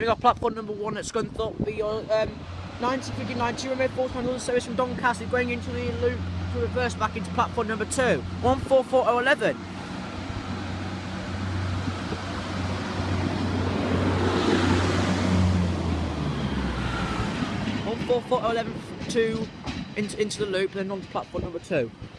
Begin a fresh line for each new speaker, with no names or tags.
We got platform number 1 at Scunthorpe, the 1959 2 force another service from Doncaster going into the loop to reverse back into platform number 2. 144011. 14411 into the loop, then on to platform number 2.